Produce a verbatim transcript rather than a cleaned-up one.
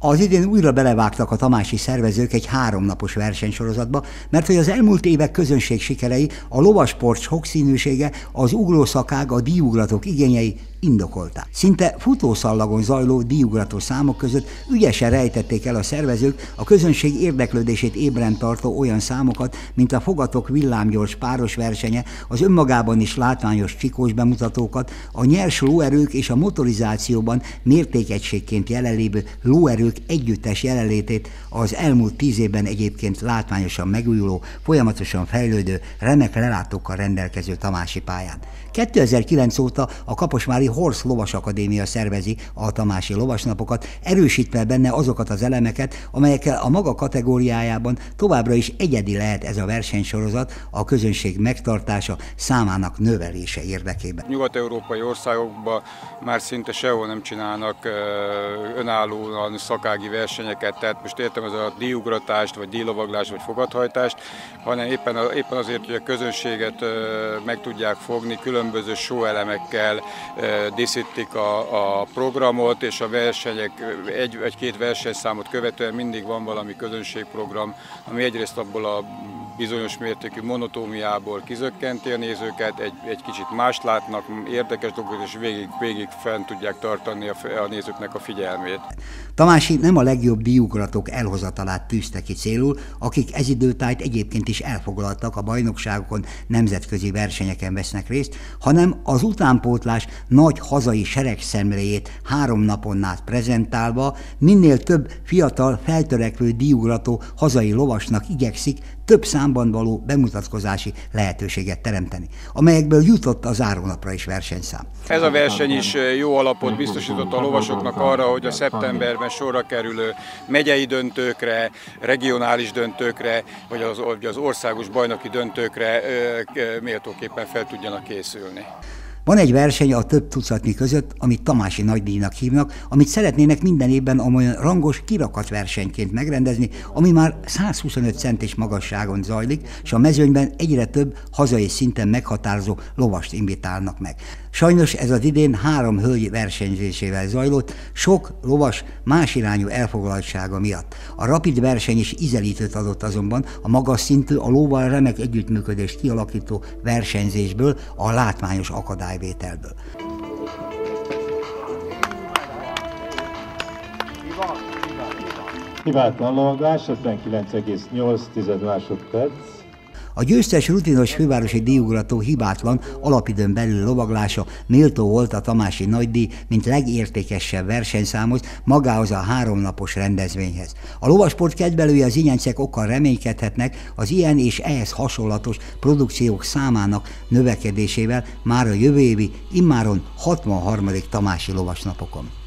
Az idén újra belevágtak a tamási szervezők egy háromnapos versenysorozatba, mert hogy az elmúlt évek közönség sikerei, a lovasport sokszínűsége, az uglószakág, a díjugratók igényei indokolták. Szinte futószallagon zajló díjugrató számok között ügyesen rejtették el a szervezők a közönség érdeklődését ébren tartó olyan számokat, mint a fogatok villámgyors páros versenye, az önmagában is látványos csikós bemutatókat, a nyers lóerők és a motorizációban mértékegységként jelenlévő lóerők együttes jelenlétét, az elmúlt tíz évben egyébként látványosan megújuló, folyamatosan fejlődő, remek lelátókkal rendelkező tamási pályán. kétezer-kilenc óta a Kaposvári Horse Lovas Akadémia szervezi a tamási lovasnapokat, erősítve benne azokat az elemeket, amelyekkel a maga kategóriájában továbbra is egyedi lehet ez a versenysorozat a közönség megtartása, számának növelése érdekében. Nyugat-európai országokban már szinte sehol nem csinálnak önállóan szakági versenyeket, tehát most értem az a díjugratást, vagy díjlovaglást, vagy fogathajtást, hanem éppen, éppen azért, hogy a közönséget meg tudják fogni, különböző show elemekkel díszítik a, a programot, és a versenyek, egy vagy két versenyszámot követően mindig van valami közönségprogram, ami egyrészt abból a bizonyos mértékű monotómiából kizökkenti a nézőket, egy, egy kicsit mást látnak, érdekes dolgokat, és végig, végig fenn tudják tartani a, a nézőknek a figyelmét. Tamási nem a legjobb díjugratók elhozatalát tűzte ki célul, akik ez időtájt egyébként is elfoglaltak, a bajnokságokon, nemzetközi versenyeken vesznek részt, hanem az utánpótlás nagy hazai seregszemléjét három napon át prezentálva minél több fiatal, feltörekvő díjugrató hazai lovasnak igyekszik több számban való bemutatkozási lehetőséget teremteni, amelyekből jutott a zárónapra is versenyszám. Ez a verseny is jó alapot biztosított a lovasoknak arra, hogy a szeptemberben sorra kerülő megyei döntőkre, regionális döntőkre, vagy az, vagy az országos bajnoki döntőkre méltóképpen fel tudjanak készülni. Van egy verseny a több tucatnyi között, amit tamási nagydíjnak hívnak, amit szeretnének minden évben amolyan rangos kirakatversenyként megrendezni, ami már százhuszonöt centis magasságon zajlik, és a mezőnyben egyre több hazai szinten meghatározó lovast invitálnak meg. Sajnos ez az idén három hölgy versenyzésével zajlott, sok lovas más irányú elfoglaltsága miatt. A rapid verseny is ízelítőt adott azonban a magas szintű, a lóval remek együttműködést kialakító versenyzésből, a látványos akadályvételből. Hibátlan lovaglás, ötvenkilenc egész nyolc másodperc. A győztes rutinos fővárosi díjugrató hibátlan alapidőn belül lovaglása méltó volt a tamási nagydíj, mint legértékesebb versenyszámhoz, magához a háromnapos rendezvényhez. A lovasport kedvelői, az ingyencek okkal reménykedhetnek az ilyen és ehhez hasonlatos produkciók számának növekedésével már a jövő évi, immáron hatvanharmadik tamási lovasnapokon.